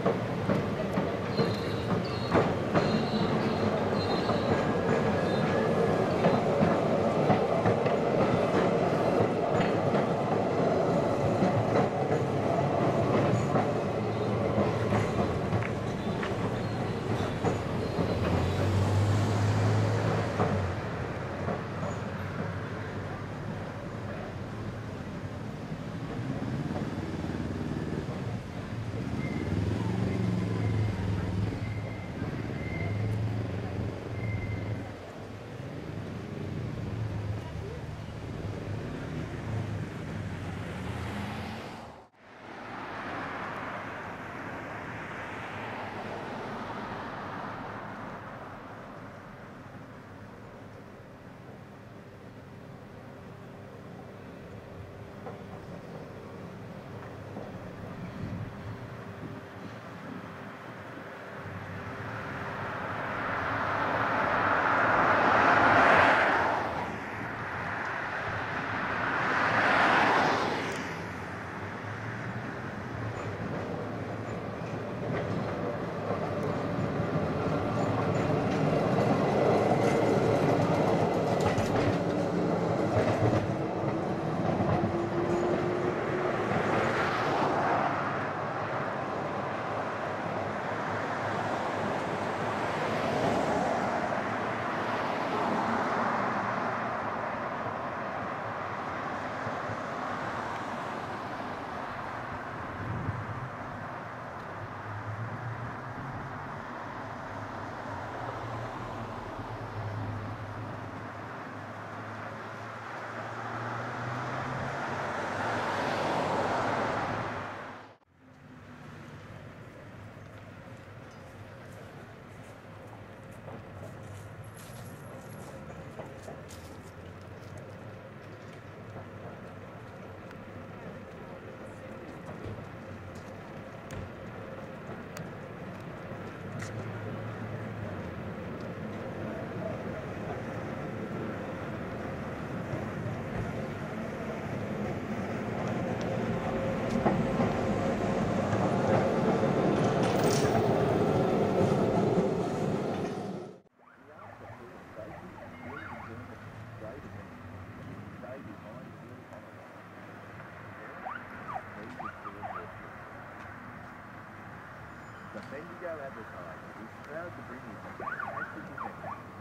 The Bendigo Advertiser is proud to bring you some fantastic events.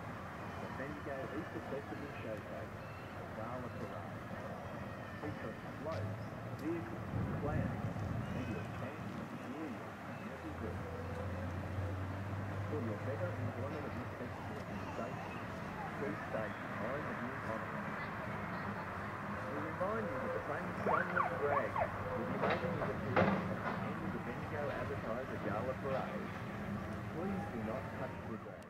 The Bendigo Easter Festival Showcase, the Gala Parade, featuring floats, vehicles, flags, and your chance to cheer your community group. For your better enjoyment of this festival in safety, please stay behind the new monument. We remind you that the famous Sunland Drag will be making his appearance at the end of the Bendigo Advertiser Gala Parade. Please do not touch the drag.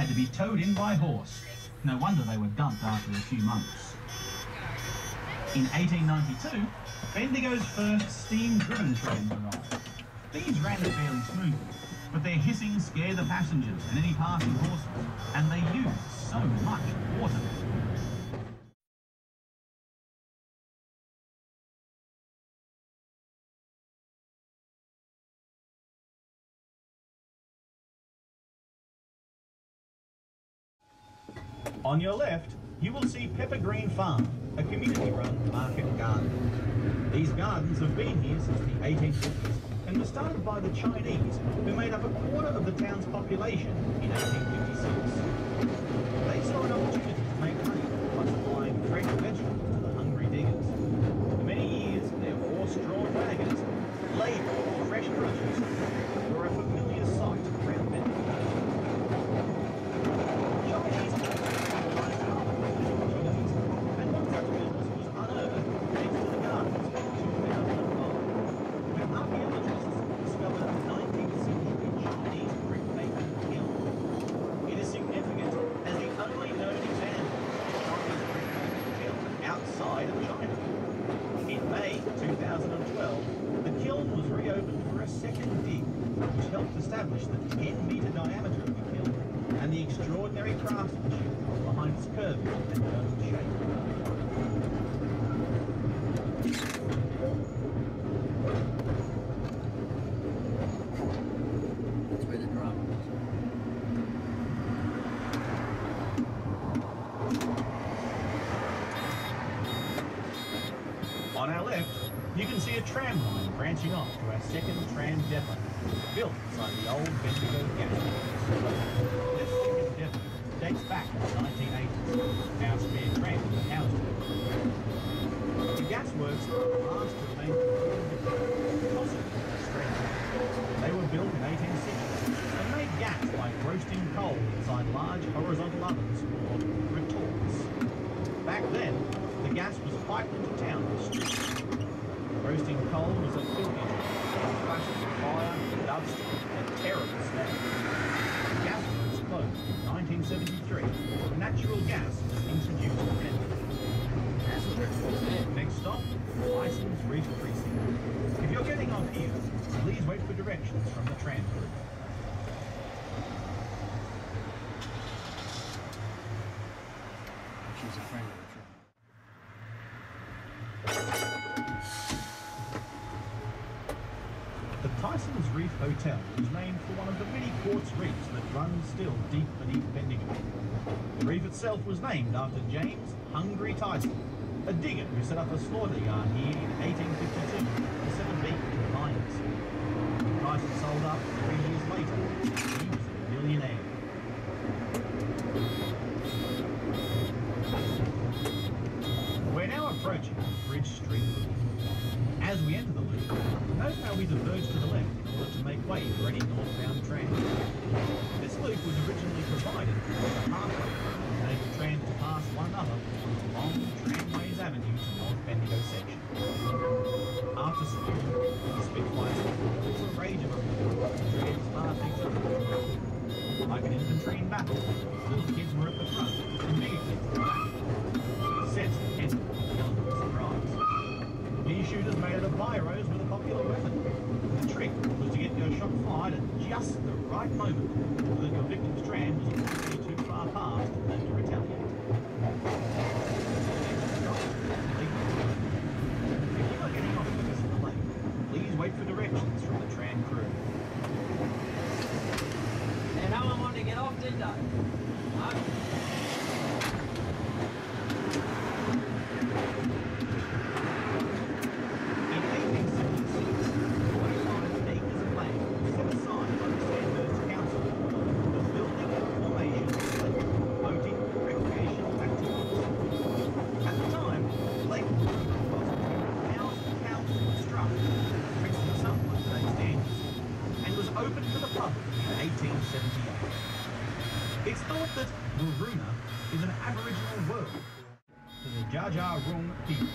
had to be towed in by horse. No wonder they were dumped after a few months. In 1892, Bendigo's first steam-driven trams arrived. These ran fairly smoothly, but their hissing scared the passengers and any passing horses, and they used so much water. On your left, you will see Peppergreen Farm, a community-run market garden. These gardens have been here since the 1850s and were started by the Chinese, who made up a quarter of the town's population in 1856. They saw an opportunity to make money by supplying fresh vegetables to the hungry diggers. For many years, their horse-drawn wagons, laden with fresh produce, were a familiar sight around Bendigo. Establish the 10-metre diameter of the kiln and the extraordinary craftsmanship behind its curving and domed shape. That's where the drum is. On our left, you can see a tram line branching off to our second tram depot, built beside the old Bendigo gas works. This second depot dates back to the 1980s. Our spare tram was housed here. The gas works are the last to remain possible strange. They were built in 1860 and made gas by roasting coal inside large horizontal ovens called retorts. Back then, the gas was piped into town with streets. Roasting coal was a filthy job, flashes of fire, dust, and terrible smell. The gas works closed in 1973. Natural gas was introduced to Bendigo. Next stop, Tyson's Reef Precinct. If you're getting off here, please wait for directions from the tram crew. She's a friend of the tram. The Tyson's Reef Hotel is named for one of the many quartz reefs that run still deep beneath Bendigo. The reef itself was named after James "Hungry" Tyson, a digger who set up a slaughter yard here in 1852 to sell beef to the miners. Tyson sold up 3 years later. He was a millionaire. We're now approaching Bridge Street Loop. As we enter the loop, note how we diverge to the left in order to make way for any northbound tram. This loop was originally provided as a halfway to enable trams to pass one another on the long Tramways Avenue to North Bendigo section. After saluting, the Spitfires to a rage of trams passed each other. Like an infantry in battle, little kids were at the front and bigger kids at the back. Sets the head of the element of surprise. Pea shooters made out of biros were the popular weapon. The trick was to get your shot fired at just the right moment so that your victim's tram was obviously too far past and to retaliate. If you are getting off with us in the lake, please wait for directions from the tram crew. And no one wanted to get off, did they? No? It's thought that Waruna is an Aboriginal word to the Dja-dja-wurrung people.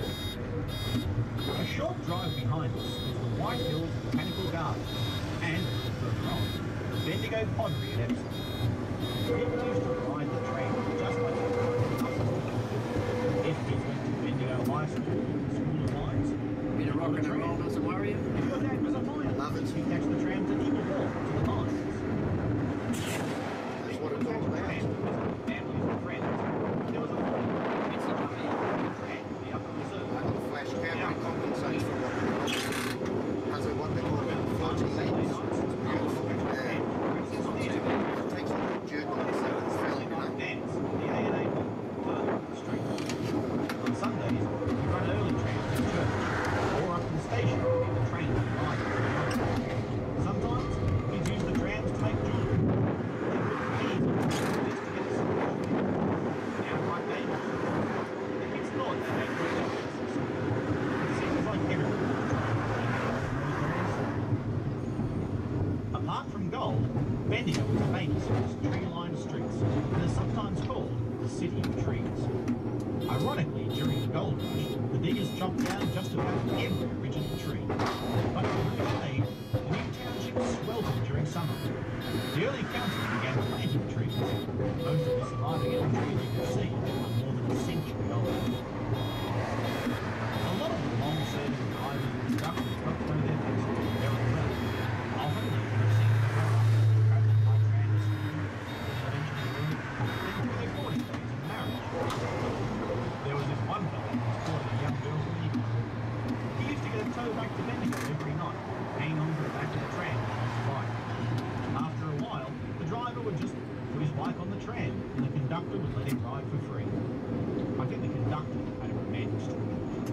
A short drive behind us is the White Hills Botanical Gardens and, further on, the Bendigo Pottery at Epsom. People used to ride the tram just like they ride the bus. If kids went to Bendigo High School or the School of Mines, Bit of rock and roll doesn't worry you. if your dad was a miner, Love it. you catch the tram to Eagle Hall to the mines. That's what it's all about. Families and friends. There was a morning It's the money. tram to the upper reserve. I got flash camera compensates for what they're because of what they call floating leads. It's beautiful. Yeah. It takes a little jerk on the side of the film, you know. Dance, the A&A Mall, further up the street. On Sundays, we run early trams to church, or up to the station to get the train to ride. Sometimes, we'd use the trams to make jewellery. They put keys on the just to get us some downright dangerous. The kids thought they made great successes. It seems like everyone was trying to make those days. Apart from gold, Bendigo is famous for its tree-lined streets and is sometimes called the City of Trees. Ironically, during the gold rush, the diggers chopped down just about every original tree. But in the shade, new townships sweltered during summer. The early council began planting trees. Most of the surviving elm trees you can see are more than a century old. A lot of the long-serving drivers and conductors got to know their backstory very well. Often they could have seen their travelling by tram to school, and eventually work, then through their courting days and marriage. There was this one fellow who was courting a young girl from England. He used to get a tow back to Bendigo every night, hanging on to the back of the tram on his bike. After a while, the driver would just put his bike on the tram, and the conductor would let him ride for free. I think the conductor had a romantic story.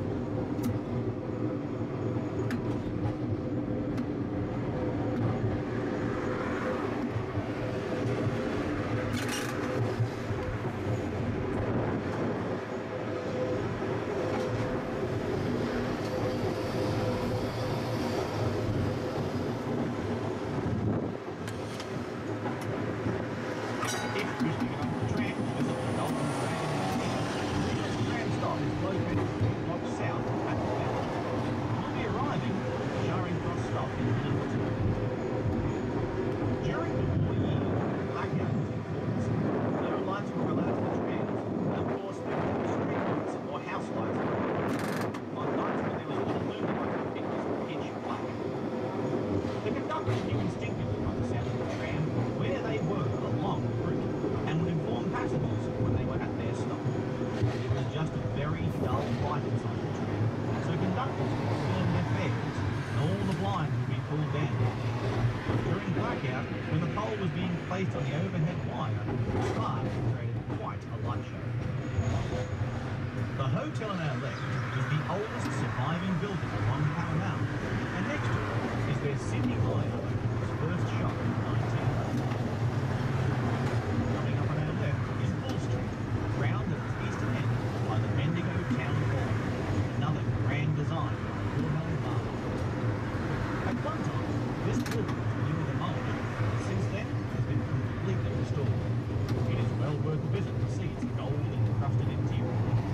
Placed on the overhead wire, the spark created quite a light show. The hotel on our left is the oldest surviving building along Pall Mall, and next to it is where Sydney Mine opened its first shop in 1911. Coming up on our left is Bull Street, crowned at its eastern end by the Bendigo Town Hall, another grand design by Wilhelm Marmor. At one time, this building was near the mine, but since then, been completely restored. It is well worth a visit to see its gold encrusted interior.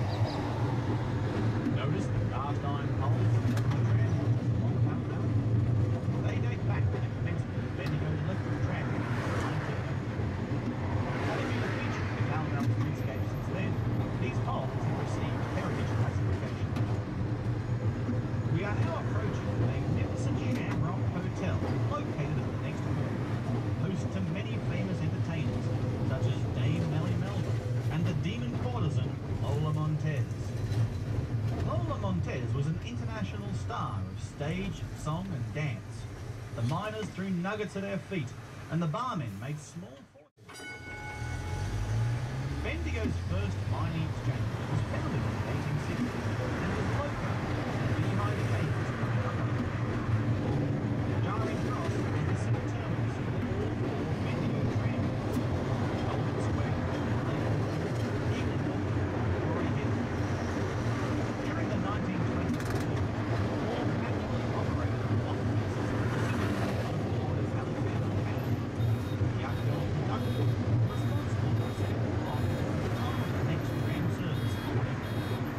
Notice the cast iron poles on the tram along Pall Mall. They date back to the commencement of Bendigo's electric tram in 1900. Having been a feature in the Pall Mall streetscape since then, these poles have received heritage classification. We are now approaching the magnificent Shamrock Hotel located at the next corner, host to many famous entertainers such as Dame Nellie Melbourne and the demon courtesan Lola Montez. Lola Montez was an international star of stage, song and dance. The miners threw nuggets at her feet and the barmen made small fortunes. Bendigo's first mining exchange was founded in the 1860s and was located in the beehive caves coming up on the Jarring Cross and the city terminus for all four Bendigo trams. Golden Square, Eagle Hall, Rory Hill. During the 1920s, all manually operated block presses were on board as Alexander Canada. The outgoing conductor was responsible for setting the clock at the time of the next tram service.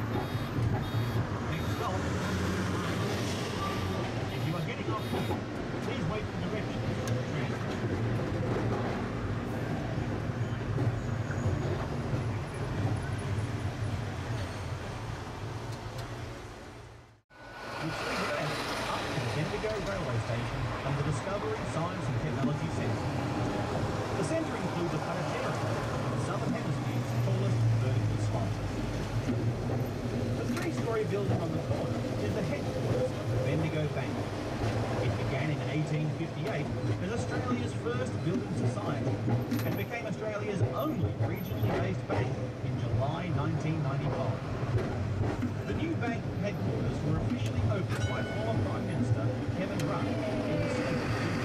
Railway Station and the Discovery, Science and Technology Centre. The centre includes a planetarium, the Southern Hemisphere's tallest vertical spot. The three-storey building on the corner is the headquarters of the Bendigo Bank. It began in 1858 as Australia's first building society and became Australia's only regionally based bank in July 1995. The new bank headquarters were officially opened by former Prime Minister Kevin Rudd in December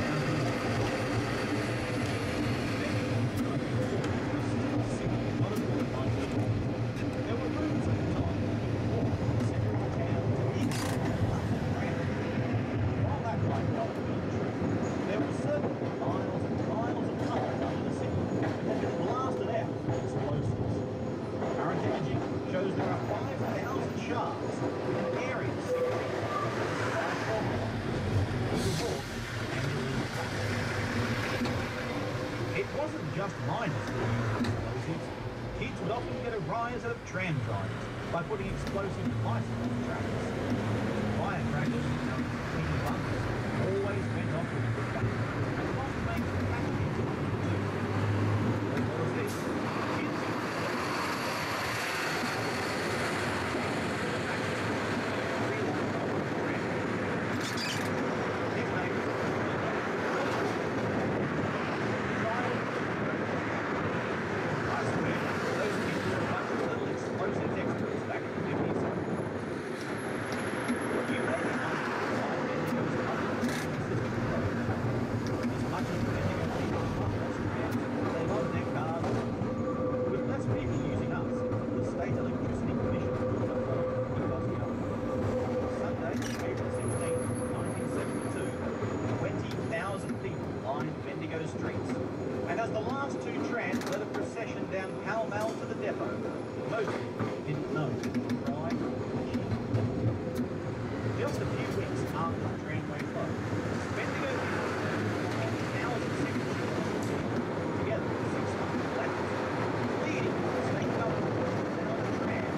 2008. There were rumours at the time that it would walk from the centre of the town to England. While that might not have been true, there were certainly miles and miles of tunnel under the city that had been blasted out with explosives. Current imaging shows there are 5,000 shafts with an area secret by Pall Mall. It wasn't just miners who used explosives. Kids would often get a rise out of tram drivers by putting explosive ice on the tracks. Firecrackers and heating bunkers always went off with a good bang, and often made the packages too. As well as this, kids Bendigo streets, and as the last two trams led a procession down Pall Mall to the depot, most people didn't know it was pride or cheap. Just a few weeks after the tramway closed, Bendigo thousands of signatures together with 600 letters, pleading with the state government and other trams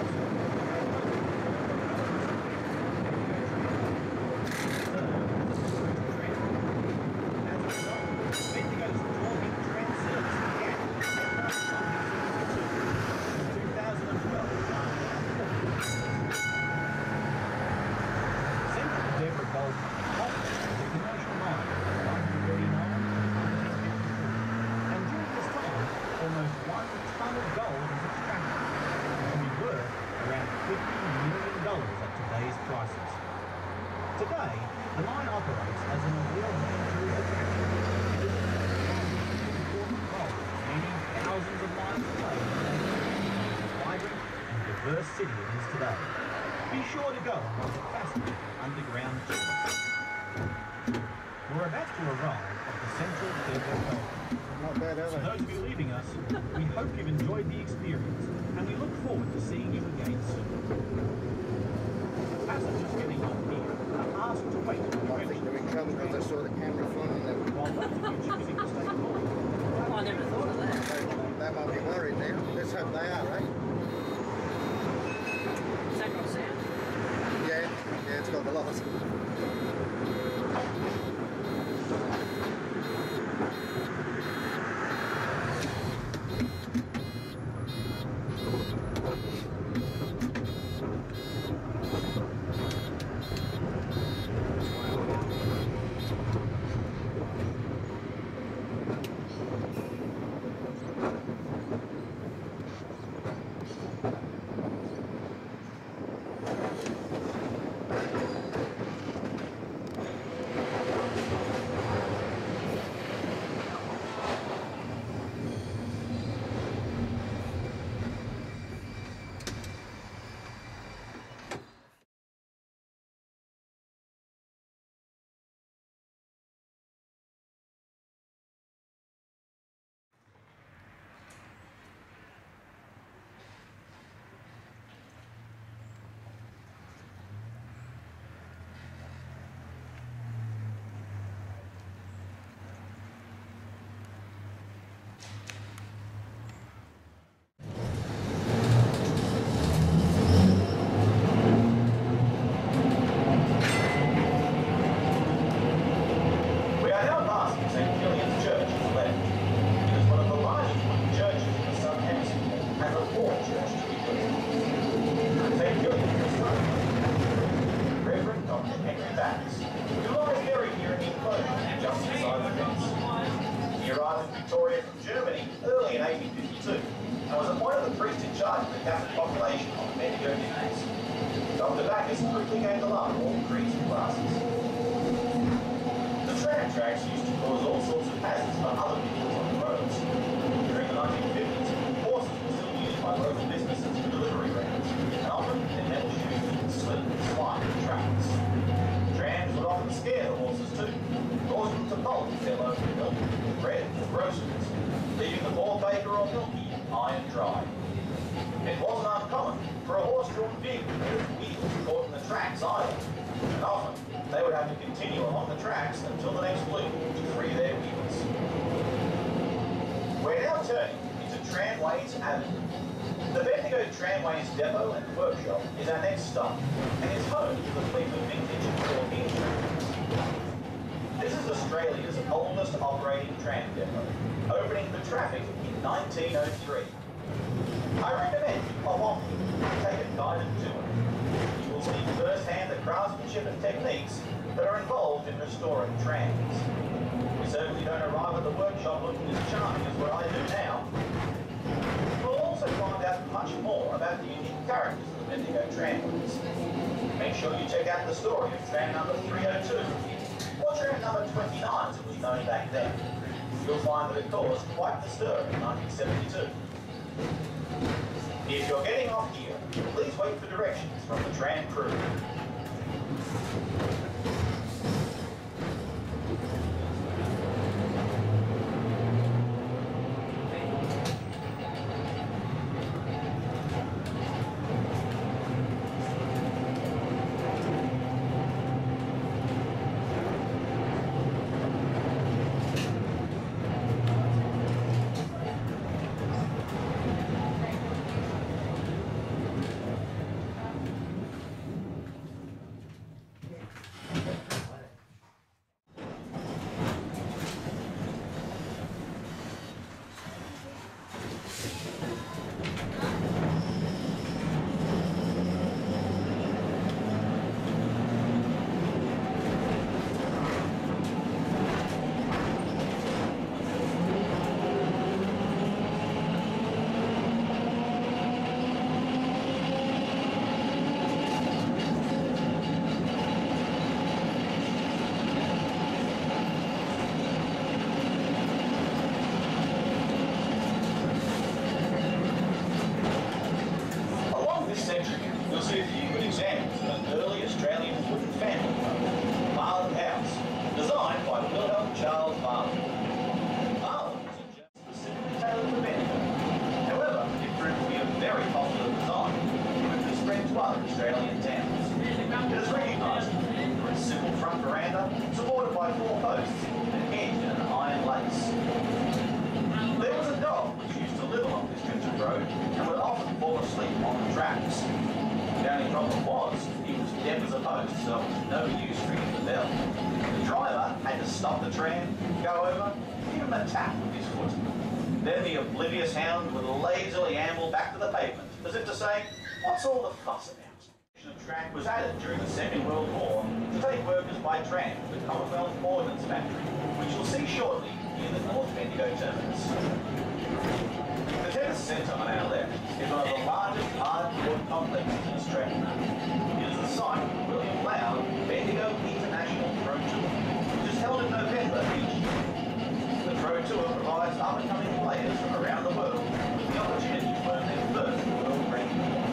Bendigo's talking tram service began in December 1972 in 2012. Central Deborah Gold Mine was a commercial mine from 1939 to 1953, and during this time, almost 1 ton of gold was extracted, and we were around $50 million at today's prices. Today, the mine operates as an award-winning tourist attraction. Thousands of miles away from the vibrant and diverse city it is today. Be sure to go on one of the fascinating underground tours. We're about to arrive at the Central Deborah Gold. Not bad, are For they? those of you leaving us, we hope you've enjoyed the experience, and we look forward to seeing you again soon. Passengers getting on here are asked to wait for I think they're in trouble because I saw the camera filming them. while those of you choosing to stay home. I never thought of that. They might be worried now. Let's hope they are, eh? Is that got sound? Yeah, it's got the loss. captive population on the Bendigo Tramways. Dr. Bacchus quickly gained the love of all creeds and classes. The tram tracks used to cause all sorts of hazards for other vehicles on the roads. During the 1950s, horses were still used by local businesses for delivery routes, and often their metal shoes would slip and slide in tracks. Trams would often scare the horses too, causing them to bolt if their load of milk, bread, or groceries, leaving the poor baker or milky high and dry. It wasn't uncommon for a horse-drawn vehicle with its wheels caught in the tracks either, and often they would have to continue along the tracks until the next loop to free their wheels. We're now turning into Tramways Avenue. The Bendigo Tramways depot and workshop is our next stop, and is home to the fleet of vintage European trams. This is Australia's oldest operating tram depot, opening for traffic in 1903. I recommend you pop on and take a guided tour. You will see firsthand the craftsmanship and techniques that are involved in restoring trams. We certainly don't arrive at the workshop looking as charming as what I do now. We'll also find out much more about the unique characters of the Bendigo Tramways. Make sure you check out the story of tram number 302, or tram number 29 as it was known back then. You'll find that it caused quite the stir in 1972. If you're getting off here, please wait for directions from the tram crew. Was added during the Second World War to take workers by tram to the Commonwealth Ordnance Factory, which you'll see shortly near the North Bendigo terminus. The tennis centre on our left is one of the largest hardwood complexes in Australia. It is the site of William Loud Bendigo International Pro Tour, which is held in November each year. The Pro Tour provides up-and-coming players from around the world with the opportunity to earn their first world ranking points.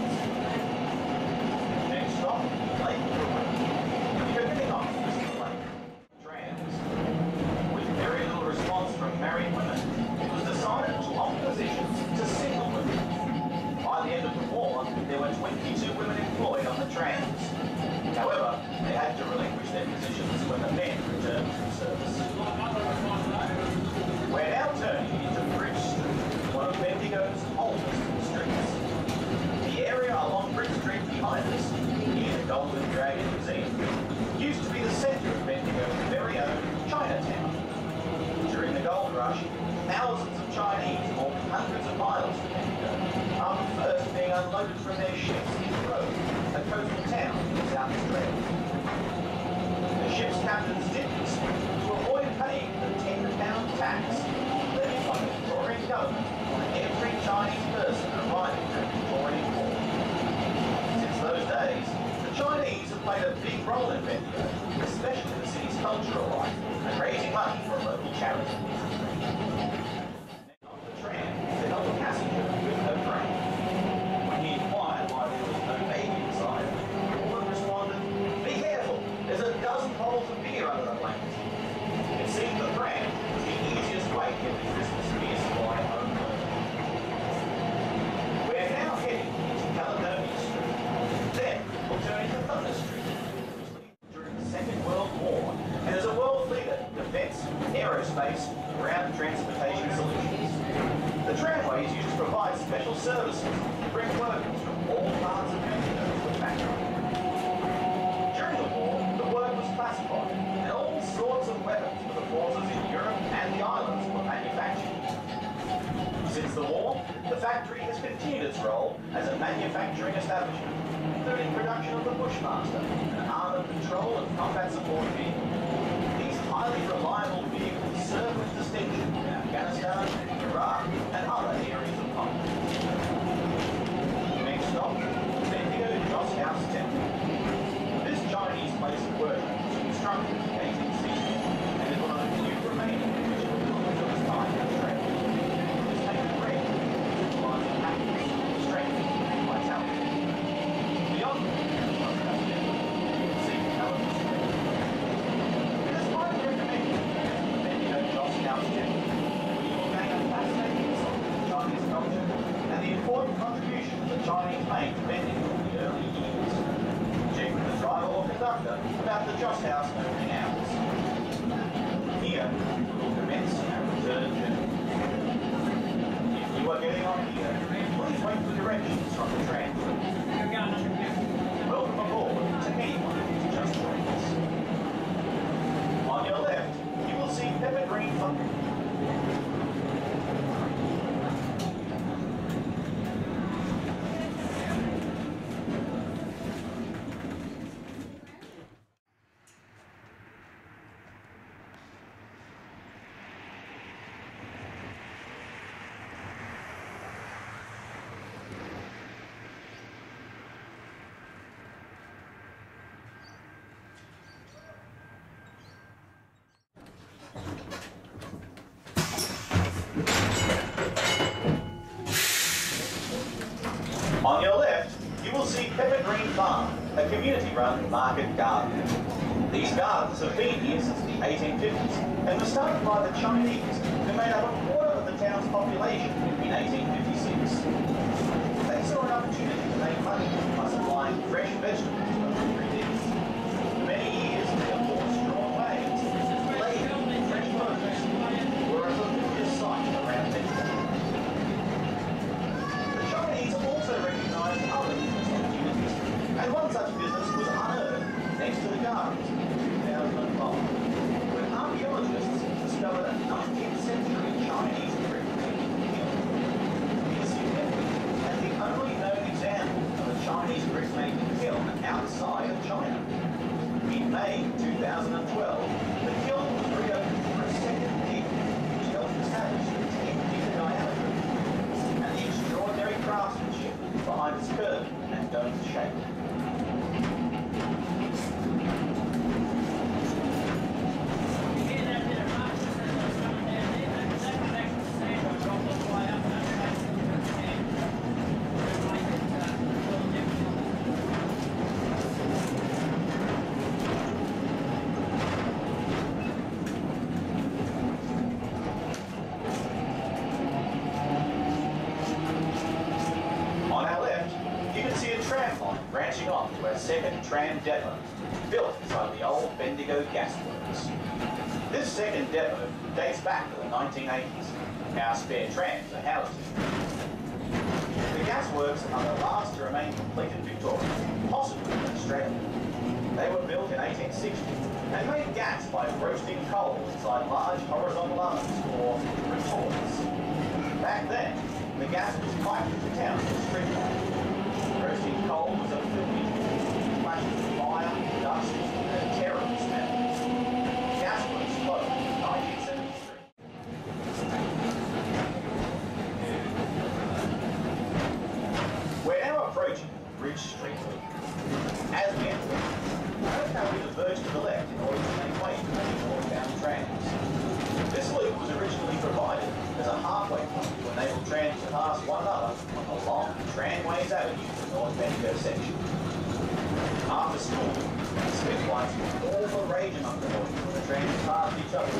Stop, Lake If you're getting off this lake, trams. With very little response from married women, it was decided to offer positions to single women. By the end of the war, there were 22 women employed on the trams. However, they had to relinquish their positions when the men returned from service. We're now turning into Bridge Street, one of Bendigo's oldest streets. The area along Bridge Street behind us, near the Golden Dragon Museum, used to be the centre of Bendigo's very own Chinatown. During the gold rush, thousands of Chinese walked hundreds of miles to Bendigo, after first being unloaded from their ships in Road, a coastal town in South Australia. The ship's captains played a big role in Bendigo, especially the city's cultural life, and raising money for a local charity. On the tram, to help a passenger with her brain. When he inquired why there was no baby inside, the woman responded, "Be careful, there's a dozen bottles of beer under the blanket." It seemed the tram was the easiest way to get the Christmas beer supply home. We're now heading into Caledonia Street. Then we'll turn into Thunder Street, which leads during the Second World War and is a world leader in defence, aerospace, and ground transportation solutions. The tramways used to provide special services to bring workers from all parts of Bendigo to the factory. During the war, the work was classified, and all sorts of weapons for the forces in Europe and the islands were manufactured. Since the war, the factory has continued its role as a manufacturing establishment, including production of the Bushmaster, an armoured patrol and combat support vehicle. These highly reliable vehicles serve with distinction in Afghanistan, Iraq, and other areas of conflict. Next stop, Bendigo House Temple. This Chinese place of worship was constructed in 1860 and is one of the few remaining traditional buildings of its time in Australia. It is painted red, symbolising happiness, strength, and vitality. Beyond the House Temple, you can see the elements. It is highly recommended to the Bendigo House Temple, where you will gain a fascinating insight into Chinese culture and the important contribution the Chinese made to Bendigo in the early years. Check with the driver or conductor about the Joss House opening hours. Here, we will commence our return journey. If you are getting on here, please wait for directions from the tram. Welcome aboard to anyone who's just joined us. On your left, you will see Pepper Green Thunder. On your left, you will see Pepper Green Farm, a community-run market garden. These gardens have been here since the 1850s and were started by the Chinese, who made up a quarter of the town's population in 1856. They saw an opportunity to make money by supplying fresh vegetables to the hungry diggers. For many years, their horse-drawn wagons, laden with fresh produce, were a familiar sight around Bendigo. The Chinese also recognised other business opportunities, and one such business was unearthed next to the gardens in 2005, when archaeologists discovered a 19th century Chinese brick-making kiln. It is significant as the only known example of a Chinese brick-making kiln outside of China. In May 2012, the kiln was reopened for a second dig, which helped establish the 10-metre diameter and the extraordinary craftsmanship behind its curved and domed shape. Tram line branching off to our second tram depot, built inside the old Bendigo Gasworks. This second depot dates back to the 1980s. Our spare trams are housed here. The gasworks are the last to remain complete in Victoria, possibly in Australia. They were built in 1860 and made gas by roasting coal inside large horizontal ovens or retorts. Back then, the gas was piped into town with street lights. Roasting coal was a filthy flash of fire, dust, and a terrible smell. Gasworks closed in 1973. We're now approaching Bridge Street. As we enter, procession. After school, spit lights were all the rage among the boys when the trams passed each other.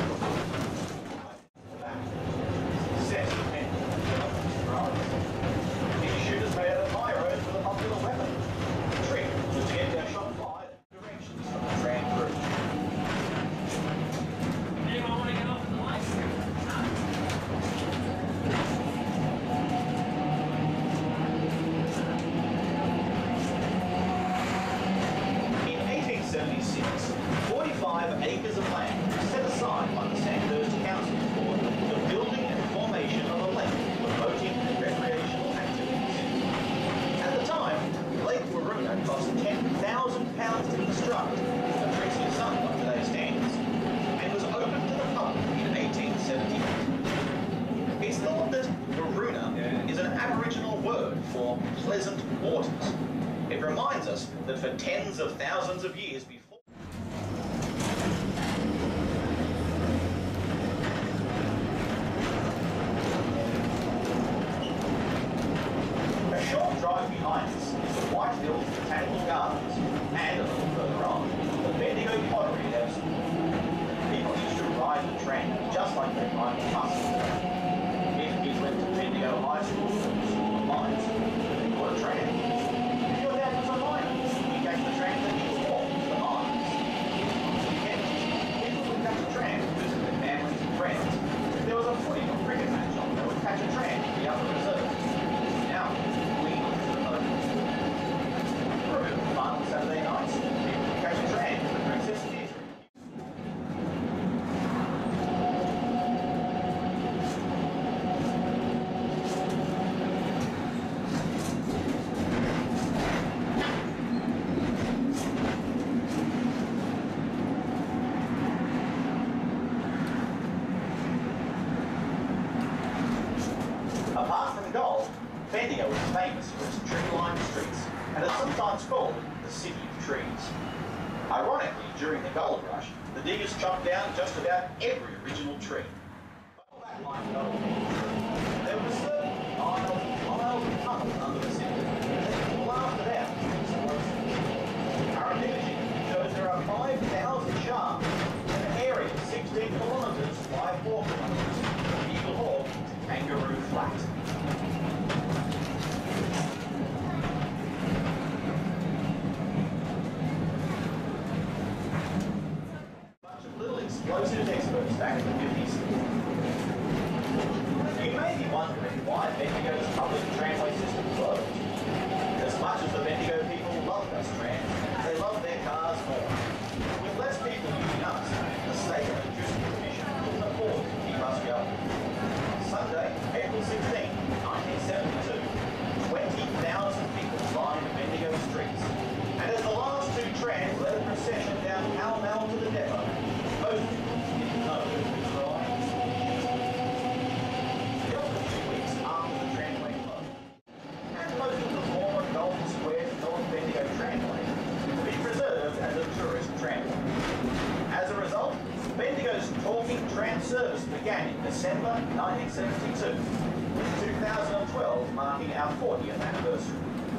Success depended on the rise. These shooters made out of high roads with a popular weapon. The trick was to get their shot fired in directions from the tram crew. Anyone want to get off in the lake? In 1876, 45 acres of land were set aside by the Sandhurst Council for the building and formation of a lake for boating and recreational activities. At the time, Lake Waroona cost £10,000 to construct, a tricksy sum by today's standards, and was opened to the public in 1878. It's thought that Waroona is an Aboriginal word for pleasant waters. It reminds us that for tens of thousands of years before a short drive behind us is the Whitefield Botanical Gardens, and a little further on, the Bendigo Pottery House. People used to ride the tram just like they ride the bus. If kids went to Bendigo High School or the mines, they caught a tram. If your dad was a miner, he catch the tram that he was walk to the mines. Weekends, people would catch a tram to visit their families and friends. If there was a footy or cricket match on, they would catch a tram to the upper reserve. Now, we look to the home. Through final Saturday nights, people would catch a tram to the Princess Theatre. Apart from gold, Bendigo is famous for its tree-lined streets and is sometimes called the City of Trees. Ironically, during the gold rush, the diggers chopped down just about every original tree. But all that might not have been true. There were certain miles of tunnels under the city that people blasted out to explosives. Current imaging shows there are 5,000 shafts in an area 16 kilometres by 4 kilometres from Eagle Hawk to Kangaroo Flat. Bunch of little explosives experts back in the 50s. You may be wondering why Bendigo's public tramway system closed. As much as the Bendigo people love us trams, they love their cars more. With less people using us, the State Electricity Commission couldn't afford to keep us going. Sunday, April 16, 1972, 20,000 people lined Bendigo streets. And as the last two trams led a procession down Pall Mall to the depot, most people didn't know who was riding. Just a few weeks after the tramway closed, and most of the former Golden Square to North Bendigo tramway to be preserved as a tourist tramway. As a result, Bendigo's talking tram service began in December 1972, with 2012 marking our 40th anniversary.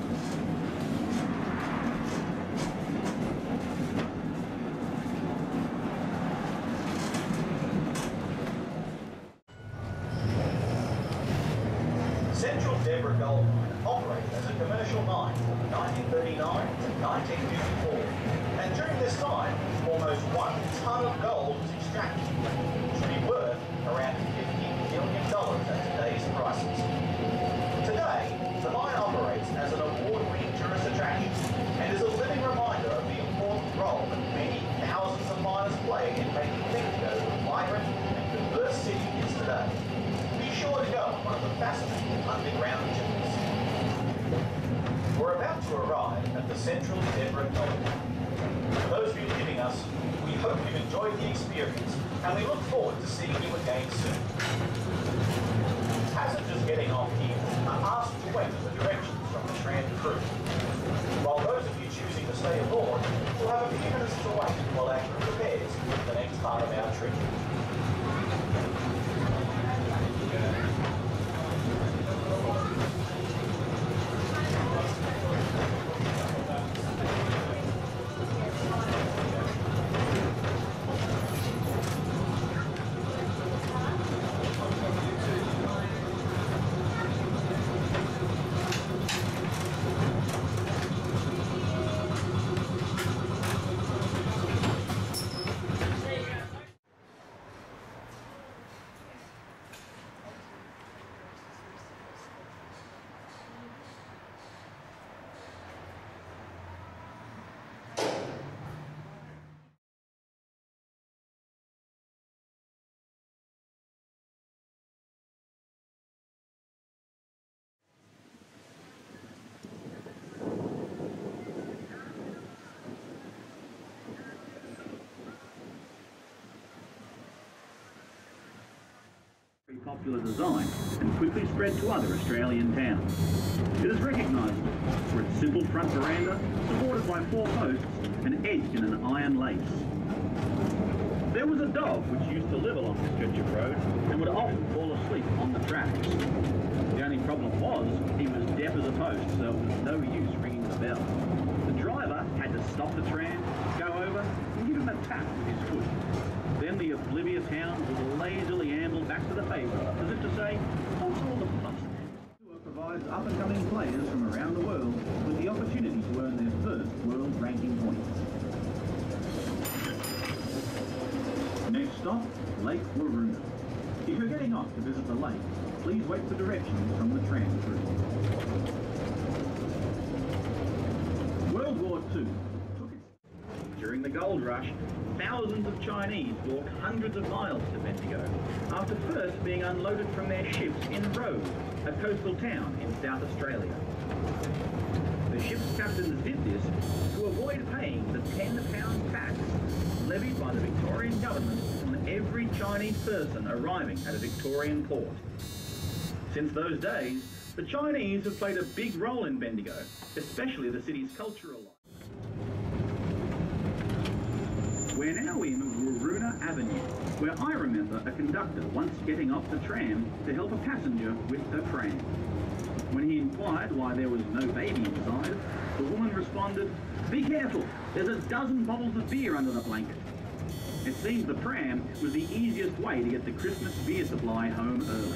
Central Deborah Gold Mine operated as a commercial mine from 1939 to 1954, and during this time, almost 1 ton of gold was extracted, which would be worth around $50 million at today's prices. Today, the mine operates as an award-winning tourist attraction and is a living reminder of the important role that many thousands of miners played in making Bendigo the vibrant and diverse city it is today. Be sure to go on one of the fascinating underground journeys. We're about to arrive at the Central Deborah Gold Mine. For those of you leaving us, we hope you've enjoyed the experience and we look forward to seeing you again soon. Passengers getting off here are asked to wait for directions from the tram crew, while those of you choosing to stay aboard will have a few minutes to wait while our crew prepares for the next part of our trip. popular design and quickly spread to other Australian towns. It is recognisable for its simple front veranda, supported by 4 posts and edged in an iron lace. There was a dog which used to live along this stretch of road and would often fall asleep on the tracks. The only problem was he was deaf as a post, so it was no use ringing the bell. The driver had to stop the tram, go over and give him a tap with his foot. Then the oblivious hound would lazily amble back to the pavement, as if to say, what's all the fuss? Tour provides up-and-coming players from around the world with the opportunity to earn their first world ranking points. Next stop, Lake Waroona. If you're getting off to visit the lake, please wait for directions from the tram crew. World War II took its... During the gold rush, thousands of Chinese walked hundreds of miles to Bendigo, after first being unloaded from their ships in Rose, a coastal town in South Australia. The ship's captains did this to avoid paying the £10 tax levied by the Victorian government on every Chinese person arriving at a Victorian port. Since those days, the Chinese have played a big role in Bendigo, especially the city's cultural life. We're now in Waroona Avenue, where I remember a conductor once getting off the tram to help a passenger with her pram. When he inquired why there was no baby inside, the woman responded, "Be careful, there's a dozen bottles of beer under the blanket." It seems the pram was the easiest way to get the Christmas beer supply home early.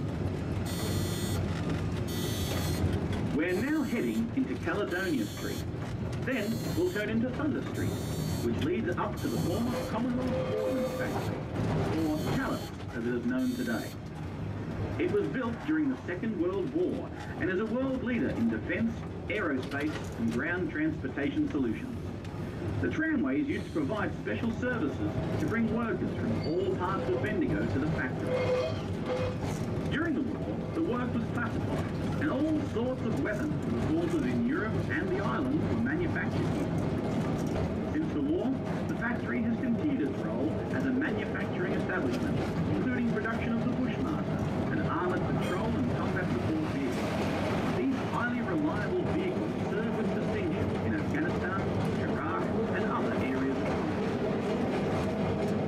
We're now heading into Caledonia Street. Then we'll turn into Thunder Street, which leads up to the former Commonwealth Ordnance Factory, or Tallis as it is known today. It was built during the Second World War and is a world leader in defence, aerospace and ground transportation solutions. The tramways used to provide special services to bring workers from all parts of Bendigo to the factory. During the war, the work was classified and all sorts of weapons from forces in Europe and the islands were manufactured here. Since the war, the factory has continued its role as a manufacturing establishment, including production of the Bushmaster, an armoured patrol and combat support vehicle. These highly reliable vehicles serve with distinction in Afghanistan, Iraq and other areas of the world.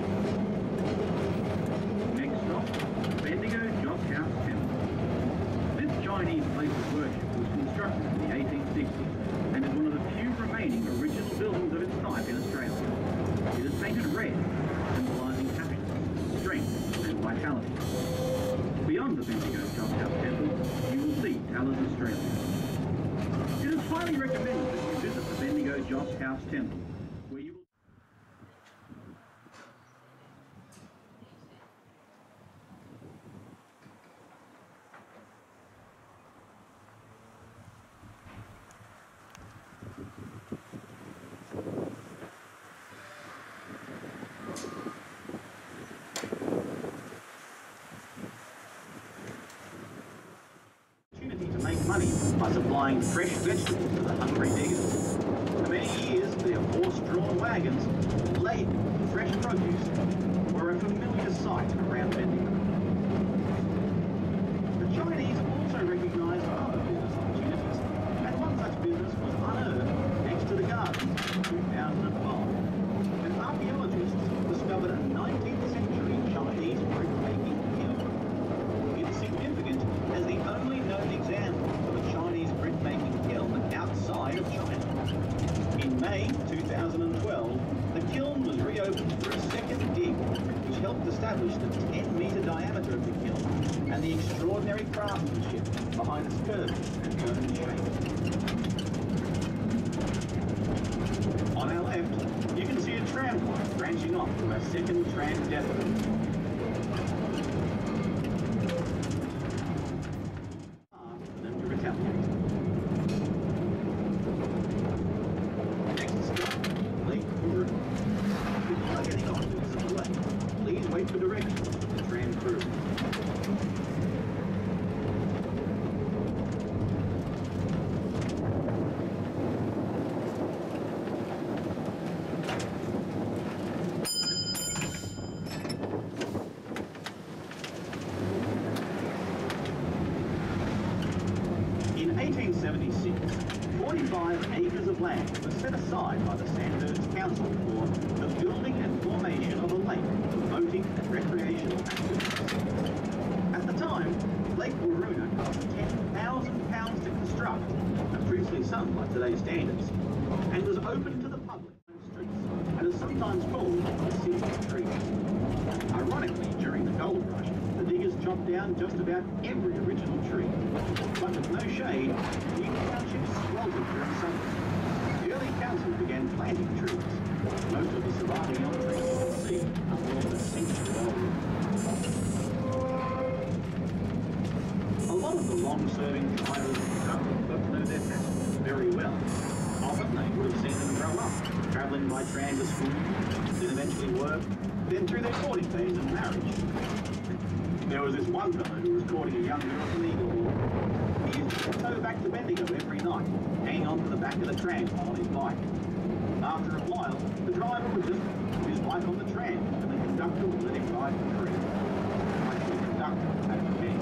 Next stop, Bendigo Joss House Temple. This Chinese place of worship was constructed in the 1860s and is one of the few remaining original buildings of its type in Australia. It is painted red, symbolising happiness, strength and vitality. Beyond the Bendigo Joss House Temple, you will see Tallis Australia. It is highly recommended that you visit the Bendigo Joss House Temple, where you will... to make money by supplying fresh vegetables to the hungry diggers. For many years, their horse-drawn wagons, laden with fresh produce, were a familiar sight around Bendigo. The Chinese also recognised other business opportunities, and one such business was unearthed next to the gardens in 2005. And archaeologists discovered a 19th century Chinese brick-making kiln. It's significant as the only known example of a Chinese brick-making kiln outside of China. In May 2012, the kiln was reopened for a second dig, which helped establish the 10-metre diameter of the kiln and the extraordinary craftsmanship behind its curving and turning shape. On our left, you can see a tram line branching off to our second tram depot. Wait for directions from the tram crew. set aside by the Sandhurst Council for the building and formation of a lake for boating and recreational activities. At the time, Lake Waroona cost £10,000 to construct, a princely sum by today's standards, and was open to the public on streets, and is sometimes called the City of Trees. Ironically, during the gold rush, the diggers chopped down just about every original tree, but with no shade, new townships sweltered during summer. The early council began planting trees. Most of the surviving elm trees you can see are more than a century old. A lot of the long-serving drivers and truckers got to know their passengers very well. Often they would have seen them grow up, travelling by tram to school, then eventually work, then through their courting days and marriage. There was this one fellow who was courting a young girl from Eaglehawk. He used to tow back to Bendigo every night, hanging onto the back of the tram on his bike. After a while, the driver would just put his bike on the tram, and the conductor would let him ride for free. Like the conductor had the keys.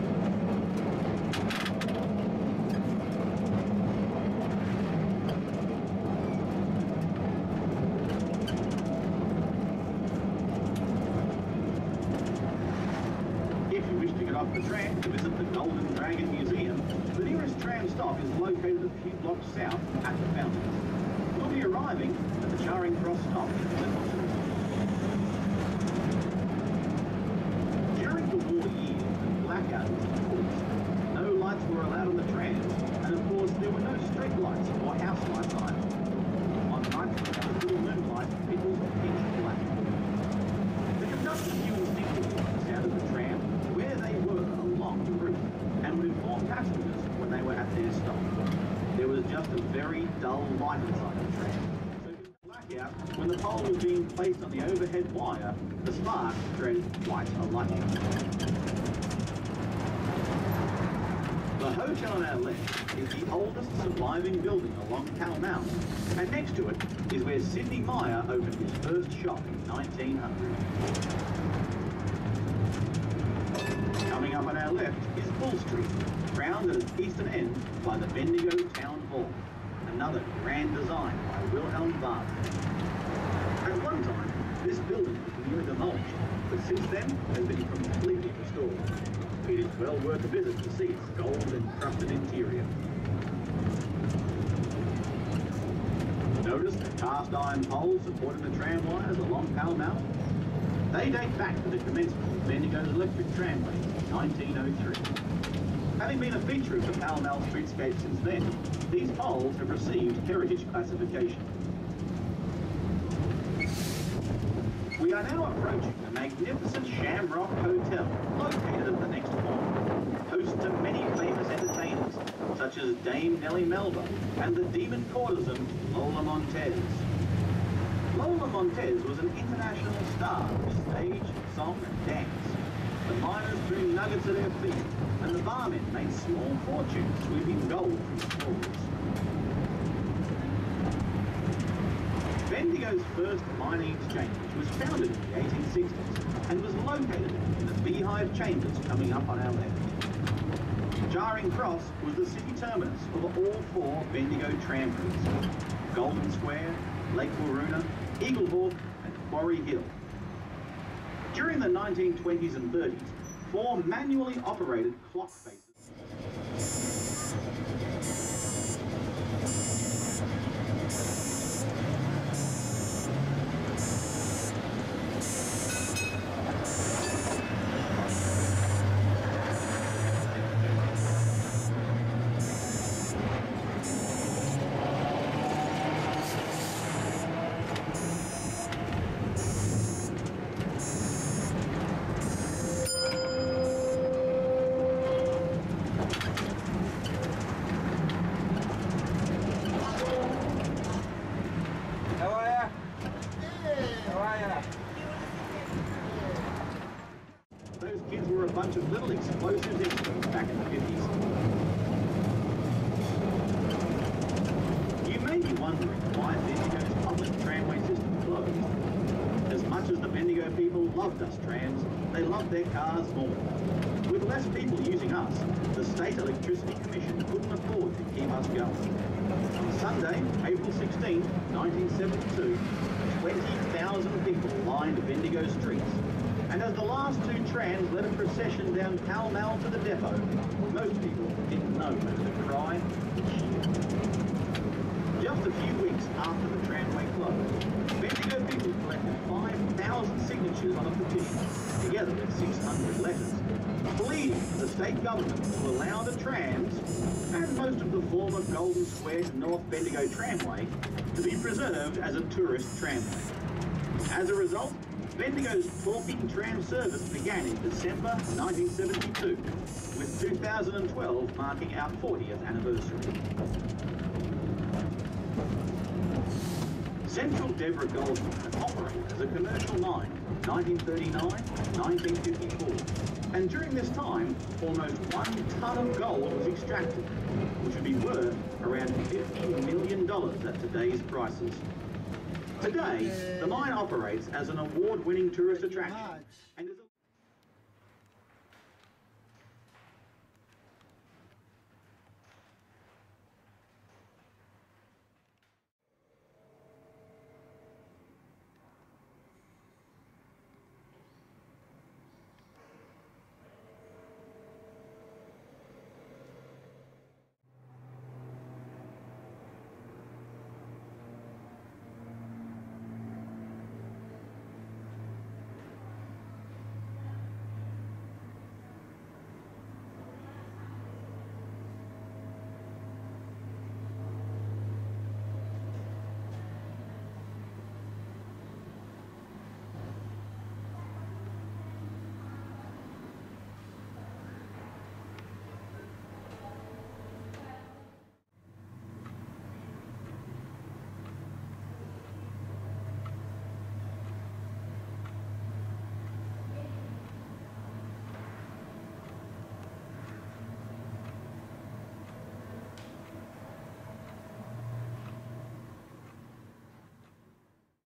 Off the tram to visit the Golden Dragon Museum, the nearest tram stop is located a few blocks south at the Fountains. We'll be arriving at the Charing Cross stop in Melbourne. During the war years, the blackout was enforced. No lights were allowed on the trams, and of course there were no street lights or house lights either. On nights with the full moonlight, it was pitch black. The conductor knew instinctively by the sound of the tram where they were along the route, and would inform passengers when they were at their stop. There was just a very dull light inside the tram, so it was blackout when the pole was being placed on the overhead wire. The spark created quite a light. The hotel on our left is the oldest surviving building along Pall Mall, and next to it is where Sidney Meyer opened his first shop in 1900. Coming up on our left is Bull Street, crowned at its eastern end by the Bendigo Town Hall, another grand design by Wilhelm Wagner. At one time, this building was nearly demolished, but since then has been completely restored. It is well worth a visit to see its gold-encrusted interior. Notice the cast-iron poles supporting the tram wires along Pall Mall? They date back to the commencement of Bendigo's electric tramways in 1903. Having been a feature of the Pall Mall streetscape since then, these poles have received heritage classification. We are now approaching the magnificent Shamrock Hotel, located at the next corner. Host to many famous entertainers, such as Dame Nellie Melba and the demon courtesan Lola Montez. Lola Montez was an international star of stage, song and dance. The miners threw nuggets at her feet, and the barmen made small fortunes sweeping gold from the floors. Bendigo's first mining exchange was founded in the 1860s and was located in the Beehive Chambers coming up on our left. Charing Cross was the city terminus of all four Bendigo tram routes: Golden Square, Lake Waroona, Eaglehawk and Quarry Hill. During the 1920s and 30s, 4 manually operated clock faces. Those kids were a bunch of little explosives experts back in the 50s. You may be wondering why Bendigo's public tramway system closed. As much as the Bendigo people loved us trams, they loved their cars more. With less people using us, the State Electricity Commission couldn't afford to keep us going. On Sunday, April 16, 1972, 20,000 people lined Bendigo streets. And as the last two trams led a procession down Pall Mall to the depot, most people didn't know whether to cry or cheer. Just a few weeks after the tramway closed, Bendigo people collected 5,000 signatures on a petition, together with 600 letters, pleading for the state government to allow the trams and most of the former Golden Square to North Bendigo Tramway to be preserved as a tourist tramway. As a result, Bendigo's talking tram service began in December 1972, with 2012 marking our 40th anniversary. Central Deborah Gold Mine operated as a commercial mine 1939-1954, and during this time, almost 1 ton of gold was extracted, which would be worth around $50 million at today's prices. Today, the mine operates as an award-winning tourist attraction